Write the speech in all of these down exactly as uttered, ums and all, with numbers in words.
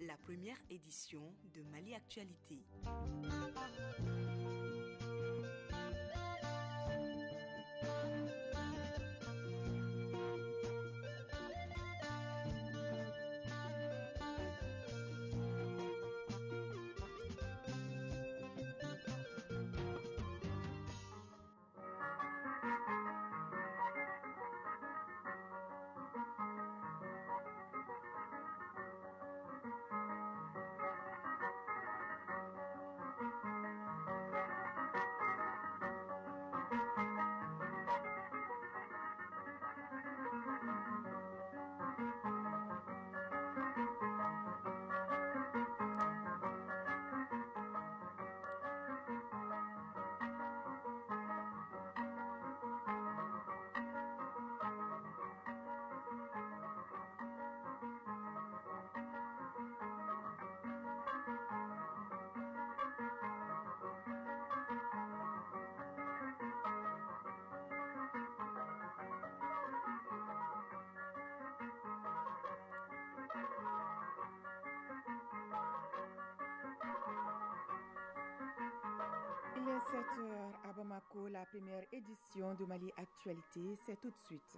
la première édition de Mali Actualité. Il est sept heures à Bamako, la première édition de Mali Actualité, c'est tout de suite.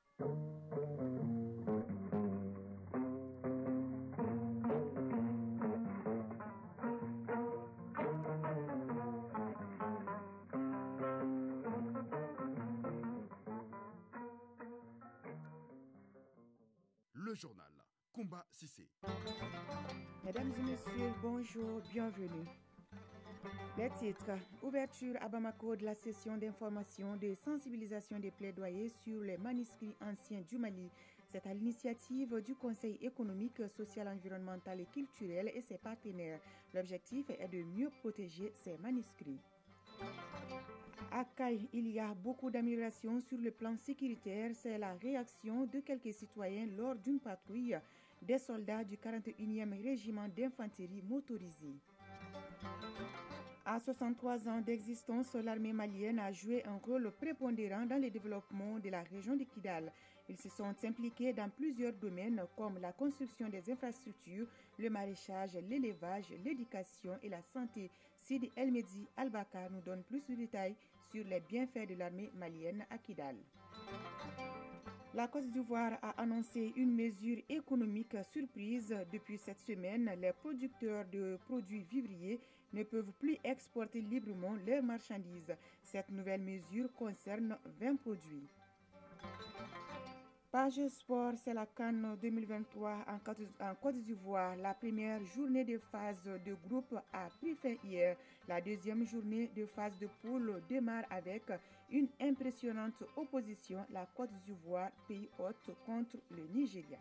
Le journal Combat Cissé. Mesdames et messieurs, bonjour, bienvenue. Les titres: ouverture à Bamako de la session d'information de sensibilisation des plaidoyers sur les manuscrits anciens du Mali. C'est à l'initiative du Conseil économique, social, environnemental et culturel et ses partenaires. L'objectif est de mieux protéger ces manuscrits. À Kay, il y a beaucoup d'améliorations sur le plan sécuritaire. C'est la réaction de quelques citoyens lors d'une patrouille des soldats du quarante et unième régiment d'infanterie motorisée. À soixante-trois ans d'existence, l'armée malienne a joué un rôle prépondérant dans le développement de la région de Kidal. Ils se sont impliqués dans plusieurs domaines comme la construction des infrastructures, le maraîchage, l'élevage, l'éducation et la santé. Sidi El-Medi Al-Bakar nous donne plus de détails sur les bienfaits de l'armée malienne à Kidal. La Côte d'Ivoire a annoncé une mesure économique surprise. Depuis cette semaine, les producteurs de produits vivriers ne peuvent plus exporter librement leurs marchandises. Cette nouvelle mesure concerne vingt produits. Page Sport, c'est la CAN deux mille vingt-trois en Côte d'Ivoire. La première journée de phase de groupe a pris fin hier. La deuxième journée de phase de poule démarre avec une impressionnante opposition. La Côte d'Ivoire, pays hôte, contre le Nigeria.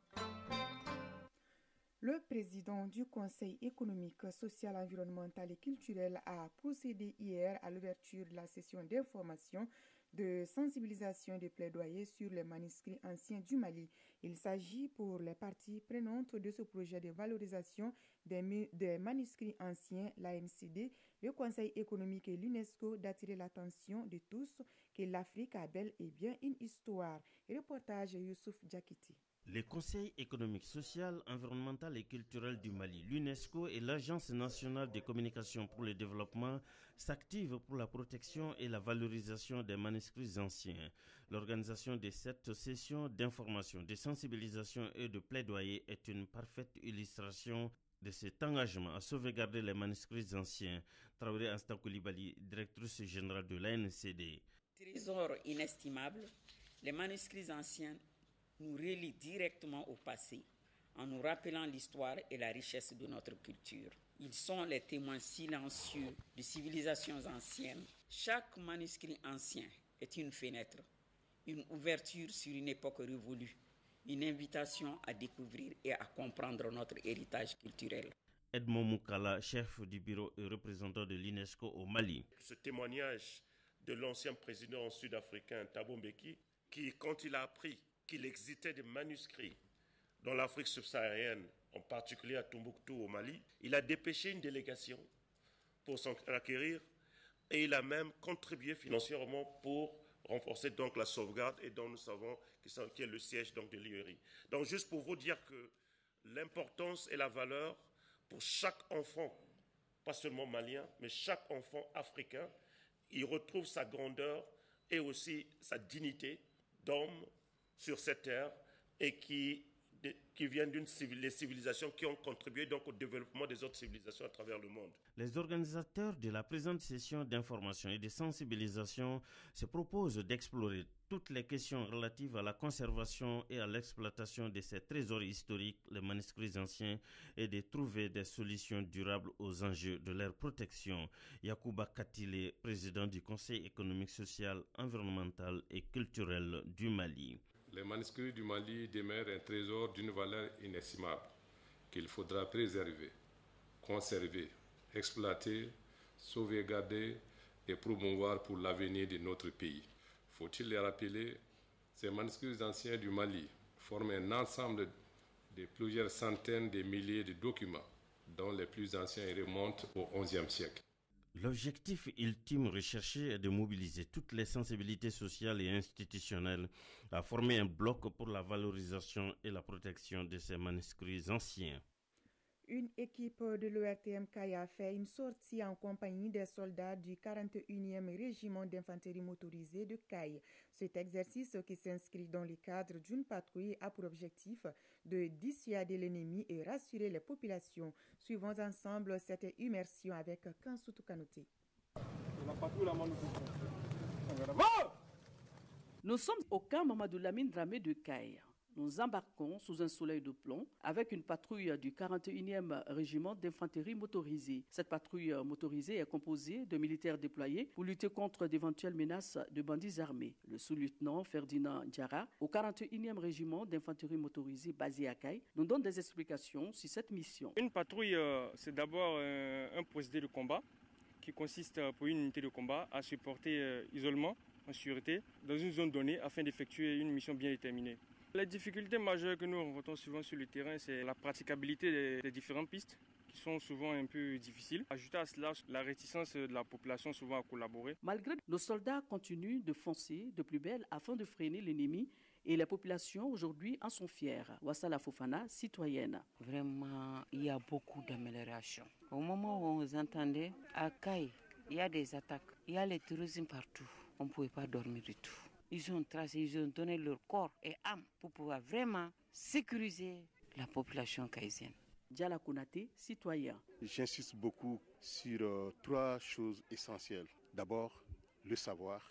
Le président du Conseil économique, social, environnemental et culturel a procédé hier à l'ouverture de la session d'information de sensibilisation et de plaidoyer sur les manuscrits anciens du Mali. Il s'agit pour les parties prenantes de ce projet de valorisation des, des manuscrits anciens, l'A N C D, le Conseil économique et l'UNESCO d'attirer l'attention de tous que l'Afrique a bel et bien une histoire. Reportage Youssouf Djakiti. Le Conseil économique, social, environnemental et culturel du Mali, l'UNESCO et l'Agence nationale de communication pour le développement s'activent pour la protection et la valorisation des manuscrits anciens. L'organisation de cette session d'information, de sensibilisation et de plaidoyer est une parfaite illustration de cet engagement à sauvegarder les manuscrits anciens. Traoré Anstan Koulibaly, directrice générale de l'A N C D. Trésor inestimable, les manuscrits anciens nous relie directement au passé, en nous rappelant l'histoire et la richesse de notre culture. Ils sont les témoins silencieux de civilisations anciennes. Chaque manuscrit ancien est une fenêtre, une ouverture sur une époque révolue, une invitation à découvrir et à comprendre notre héritage culturel. Edmond Moukala, chef du bureau et représentant de l'UNESCO au Mali. Ce témoignage de l'ancien président sud-africain Thabo Mbeki, qui, quand il a appris qu'il existait des manuscrits dans l'Afrique subsaharienne, en particulier à Tombouctou au Mali, il a dépêché une délégation pour s'en acquérir et il a même contribué financièrement pour renforcer donc la sauvegarde et dont nous savons qui est le siège donc de l'I E R I. Donc juste pour vous dire que l'importance et la valeur pour chaque enfant, pas seulement malien, mais chaque enfant africain, il retrouve sa grandeur et aussi sa dignité d'homme sur cette terre et qui, qui viennent d'une les civilisations qui ont contribué donc au développement des autres civilisations à travers le monde. Les organisateurs de la présente session d'information et de sensibilisation se proposent d'explorer toutes les questions relatives à la conservation et à l'exploitation de ces trésors historiques, les manuscrits anciens, et de trouver des solutions durables aux enjeux de leur protection. Yacouba Katile, président du Conseil économique, social, environnemental et culturel du Mali. Les manuscrits du Mali demeurent un trésor d'une valeur inestimable qu'il faudra préserver, conserver, exploiter, sauvegarder et promouvoir pour l'avenir de notre pays. Faut-il les rappeler, ces manuscrits anciens du Mali forment un ensemble de plusieurs centaines de milliers de documents, dont les plus anciens remontent au onzième siècle. L'objectif ultime recherché est de mobiliser toutes les sensibilités sociales et institutionnelles à former un bloc pour la valorisation et la protection de ces manuscrits anciens. Une équipe de l'O R T M Caille a fait une sortie en compagnie des soldats du quarante et unième régiment d'infanterie motorisée de Caille. Cet exercice, qui s'inscrit dans le cadre d'une patrouille, a pour objectif de dissuader l'ennemi et rassurer les populations. Suivons ensemble cette immersion avec Kansoutou Kanouté. Nous sommes au camp Mamadou Lamine Dramé de Caille. Nous embarquons sous un soleil de plomb avec une patrouille du quarante et unième régiment d'infanterie motorisée. Cette patrouille motorisée est composée de militaires déployés pour lutter contre d'éventuelles menaces de bandits armés. Le sous-lieutenant Ferdinand Diarra, au quarante et unième régiment d'infanterie motorisée basé à Caille, nous donne des explications sur cette mission. Une patrouille, euh, c'est d'abord euh, un procédé de combat qui consiste pour une unité de combat à se porter euh, isolement, en sûreté, dans une zone donnée afin d'effectuer une mission bien déterminée. Les difficultés majeures que nous rencontrons souvent sur le terrain, c'est la praticabilité des, des différentes pistes qui sont souvent un peu difficiles. Ajouté à cela, la réticence de la population souvent à collaborer. Malgré nos soldats continuent de foncer de plus belle afin de freiner l'ennemi et les populations aujourd'hui en sont fières. Wassala Fofana, citoyenne. Vraiment, il y a beaucoup d'améliorations. Au moment où vous entendez, à Caille, il y a des attaques, il y a les terroristes partout. On ne pouvait pas dormir du tout. Ils ont tracé, ils ont donné leur corps et âme pour pouvoir vraiment sécuriser la population caïsienne. Diala Konaté, citoyen. J'insiste beaucoup sur euh, trois choses essentielles. D'abord, le savoir,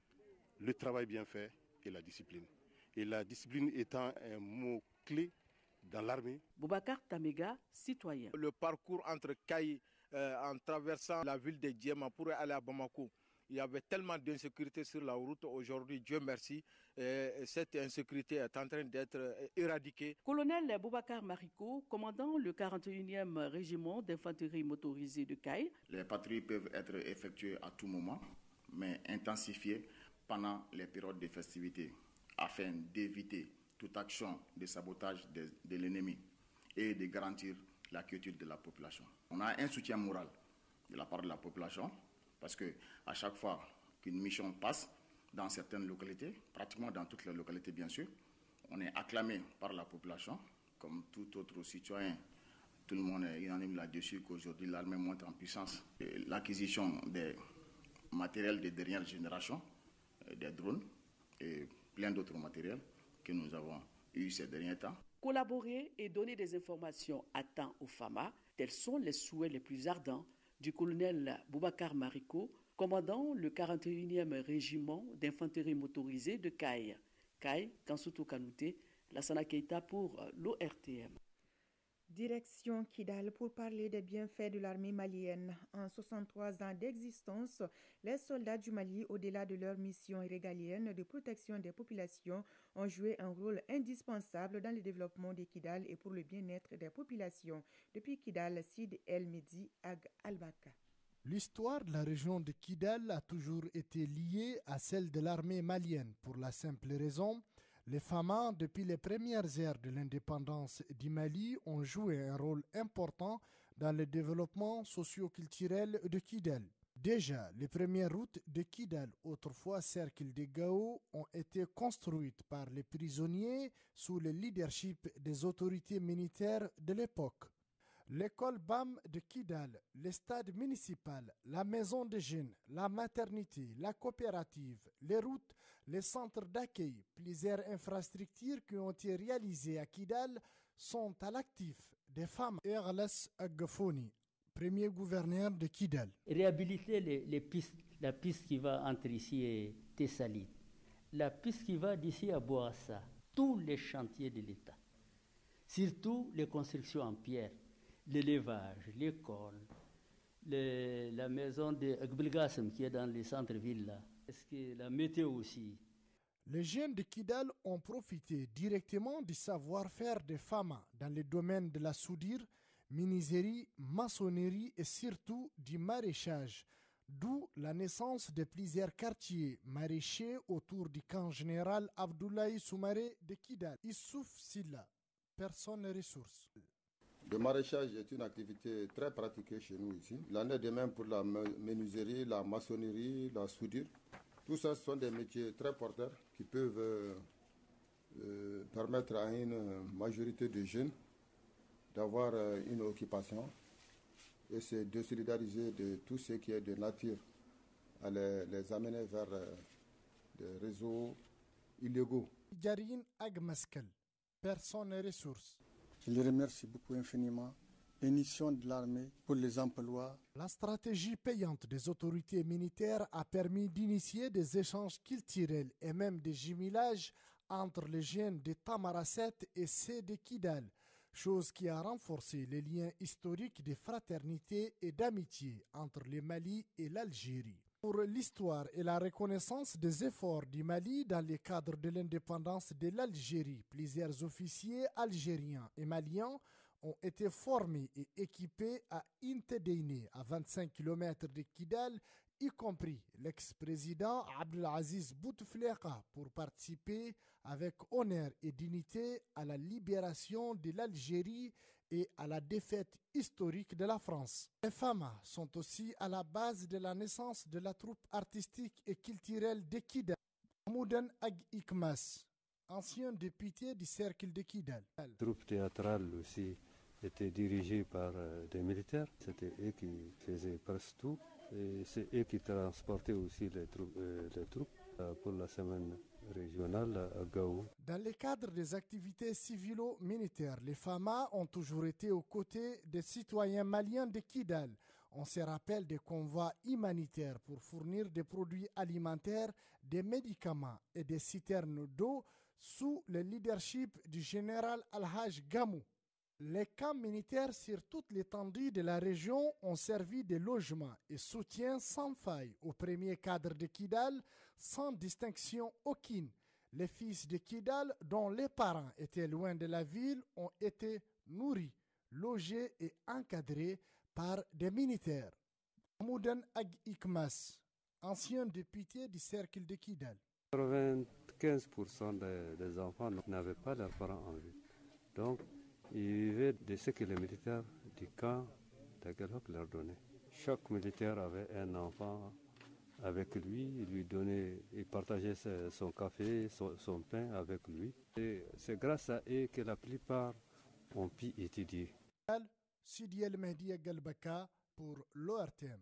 le travail bien fait et la discipline. Et la discipline étant un mot clé dans l'armée. Boubacar Tamega, citoyen. Le parcours entre Caille, euh, en traversant la ville de Djema pour aller à Bamako, il y avait tellement d'insécurité sur la route. Aujourd'hui, Dieu merci, euh, cette insécurité est en train d'être éradiquée. Colonel Boubacar Mariko, commandant le quarante et unième régiment d'infanterie motorisée de Caille. Les patrouilles peuvent être effectuées à tout moment, mais intensifiées pendant les périodes de festivités, afin d'éviter toute action de sabotage de, de l'ennemi et de garantir la quiétude de la population. On a un soutien moral de la part de la population, parce qu'à chaque fois qu'une mission passe dans certaines localités, pratiquement dans toutes les localités bien sûr, on est acclamé par la population, comme tout autre citoyen. Tout le monde est unanime là-dessus qu'aujourd'hui l'armée monte en puissance. L'acquisition des matériels de dernière génération, des drones et plein d'autres matériels que nous avons eu ces derniers temps. Collaborer et donner des informations à temps aux F A M A, tels sont les souhaits les plus ardents du colonel Boubacar Mariko, commandant le quarante et unième régiment d'infanterie motorisée de Caille. Caille, Kansoutou Kanouté, Lassana Keita pour l'O R T M. Direction Kidal pour parler des bienfaits de l'armée malienne. En soixante-trois ans d'existence, les soldats du Mali, au-delà de leur mission régalienne de protection des populations, ont joué un rôle indispensable dans le développement de Kidal et pour le bien-être des populations. Depuis Kidal, Sid El Medi Ag Albaka. L'histoire de la région de Kidal a toujours été liée à celle de l'armée malienne pour la simple raison les F A M A, depuis les premières heures de l'indépendance du Mali, ont joué un rôle important dans le développement socio-culturel de Kidal. Déjà, les premières routes de Kidal, autrefois cercle de Gao, ont été construites par les prisonniers sous le leadership des autorités militaires de l'époque. L'école B A M de Kidal, le stade municipal, la maison de jeunes, la maternité, la coopérative, les routes, les centres d'accueil, plusieurs infrastructures qui ont été réalisées à Kidal sont à l'actif des femmes. Erles Agafoni, premier gouverneur de Kidal. Réhabiliter les, les pistes, la piste qui va entre ici et Tessalit, la piste qui va d'ici à Boassa, tous les chantiers de l'État, surtout les constructions en pierre, l'élevage, l'école, le, la maison de Agbilgassem qui est dans les centres-villes là, est-ce que la météo aussi. Les jeunes de Kidal ont profité directement du savoir-faire des femmes dans les domaines de la soudure, menuiserie, maçonnerie et surtout du maraîchage, d'où la naissance de plusieurs quartiers maraîchers autour du camp général Abdoulaye Soumaré de Kidal. Issouf Silla, personne ressource. Le maraîchage est une activité très pratiquée chez nous ici. Il en est de même pour la menuiserie, la maçonnerie, la soudure. Tout ça, ce sont des métiers très porteurs qui peuvent euh, euh, permettre à une majorité de jeunes d'avoir euh, une occupation et c'est de solidariser de tout ce qui est de nature à les, les amener vers euh, des réseaux illégaux. Yarine Agmaskel, personne et ressources. Je les remercie beaucoup infiniment. Émission de l'armée pour les emplois. La stratégie payante des autorités militaires a permis d'initier des échanges culturels et même des jumelages entre les jeunes de Tamaracet et ceux de Kidal, chose qui a renforcé les liens historiques de fraternité et d'amitié entre le Mali et l'Algérie. Pour l'histoire et la reconnaissance des efforts du Mali dans le cadre de l'indépendance de l'Algérie, plusieurs officiers algériens et maliens ont été formés et équipés à Intedeyne, à vingt-cinq kilomètres de Kidal, y compris l'ex-président Abdelaziz Bouteflika, pour participer avec honneur et dignité à la libération de l'Algérie et à la défaite historique de la France. Les femmes sont aussi à la base de la naissance de la troupe artistique et culturelle de Kidal. Moudan Ag Ikmas, ancien député du cercle de Kidal. La troupe théâtrale aussi était dirigée par euh, des militaires. C'était eux qui faisaient presque tout. Et c'est eux qui transportaient aussi les troupes, euh, les troupes euh, pour la semaine régionale à Gao. Dans le cadre des activités civilo-militaires, les F A M A ont toujours été aux côtés des citoyens maliens de Kidal. On se rappelle des convois humanitaires pour fournir des produits alimentaires, des médicaments et des citernes d'eau sous le leadership du général Al-Haj Gamou. Les camps militaires sur toute l'étendue de la région ont servi de logement et soutien sans faille aux premiers cadres de Kidal, sans distinction aucune. Les fils de Kidal, dont les parents étaient loin de la ville, ont été nourris, logés et encadrés par des militaires. Moudan Ag Ikmas, ancien député du cercle de Kidal. quatre-vingt-quinze pour cent des, des enfants n'avaient pas leurs parents en vie. Donc, ils vivaient de ce que les militaires du camp d'Agalhok leur donnaient. Chaque militaire avait un enfant avec lui, il lui donnait, il partageait son café, son, son pain avec lui. Et c'est grâce à eux que la plupart ont pu étudier. Sidi El Mehdi Galbaka pour l'O R T M.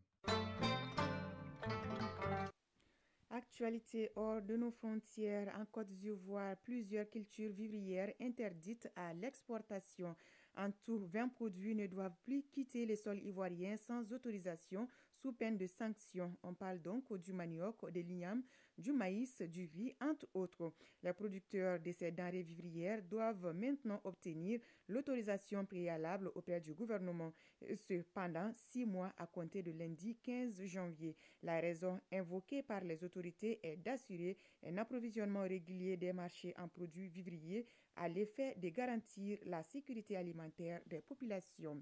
Actualité hors de nos frontières, en Côte d'Ivoire, plusieurs cultures vivrières interdites à l'exportation. En tout, vingt produits ne doivent plus quitter les sols ivoiriens sans autorisation sous peine de sanctions. On parle donc du manioc, des lignames, du maïs, du riz, entre autres. Les producteurs de ces denrées vivrières doivent maintenant obtenir l'autorisation préalable auprès du gouvernement, ce pendant six mois à compter de lundi quinze janvier. La raison invoquée par les autorités est d'assurer un approvisionnement régulier des marchés en produits vivriers à l'effet de garantir la sécurité alimentaire des populations.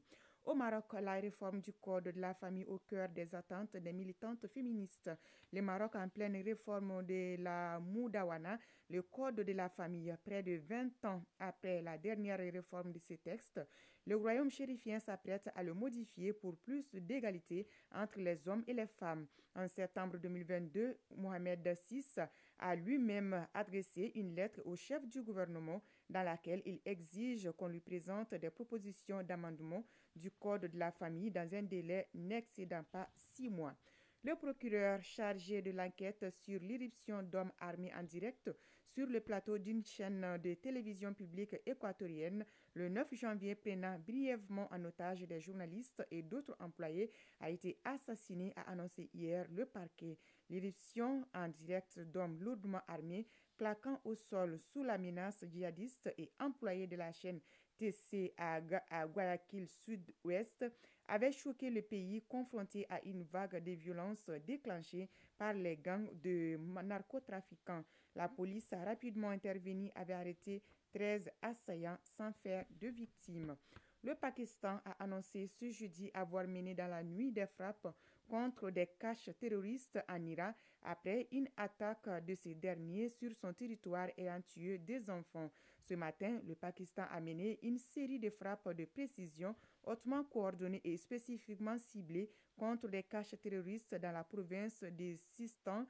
Au Maroc, la réforme du code de la famille au cœur des attentes des militantes féministes. Le Maroc en pleine réforme de la Moudawana, le code de la famille, près de vingt ans après la dernière réforme de ce texte, le royaume chérifien s'apprête à le modifier pour plus d'égalité entre les hommes et les femmes. En septembre deux mille vingt-deux, Mohamed six a lui-même adressé une lettre au chef du gouvernement dans laquelle il exige qu'on lui présente des propositions d'amendement du code de la famille dans un délai n'excédant pas six mois. Le procureur chargé de l'enquête sur l'irruption d'hommes armés en direct sur le plateau d'une chaîne de télévision publique équatorienne le neuf janvier, prenant brièvement en otage des journalistes et d'autres employés, a été assassiné, a annoncé hier le parquet. L'irruption en direct d'hommes lourdement armés plaquant au sol sous la menace djihadiste et employés de la chaîne T C à, à Guayaquil Sud-Ouest avait choqué le pays confronté à une vague de violences déclenchée par les gangs de narcotrafiquants. La police a rapidement intervenu, avait arrêté treize assaillants sans faire de victimes. Le Pakistan a annoncé ce jeudi avoir mené dans la nuit des frappes contre des caches terroristes en Irak après une attaque de ces derniers sur son territoire ayant tué des enfants. Ce matin, le Pakistan a mené une série de frappes de précision hautement coordonnées et spécifiquement ciblées contre des caches terroristes dans la province de Sistan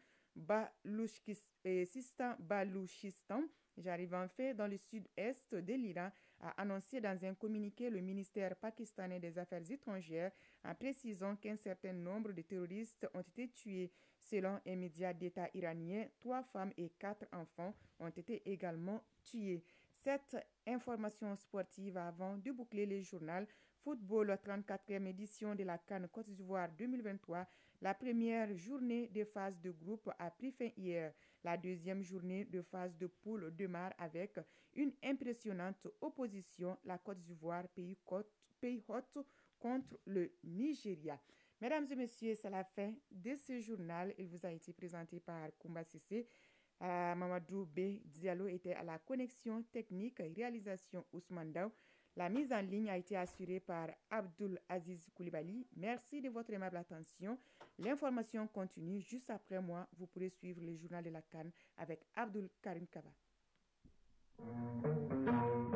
Balouchistan. J'arrive en fait dans le sud-est de l'Iran, a annoncé dans un communiqué le ministère pakistanais des Affaires étrangères en précisant qu'un certain nombre de terroristes ont été tués. Selon un média d'État iranien, trois femmes et quatre enfants ont été également tués. Cette information sportive avant de boucler le journal Football, trente-quatrième édition de la CAN Côte d'Ivoire deux mille vingt-trois. La première journée de phase de groupe a pris fin hier. La deuxième journée de phase de poule démarre avec une impressionnante opposition, la Côte d'Ivoire, pays hôte contre le Nigeria. Mesdames et messieurs, c'est la fin de ce journal. Il vous a été présenté par Koumba Sissé. Euh, Mamadou B. Diallo était à la connexion technique, réalisation Ousmane Daou. La mise en ligne a été assurée par Abdul Aziz Koulibaly. Merci de votre aimable attention. L'information continue juste après moi. Vous pourrez suivre le journal de la CAN avec Abdul Karim Kaba.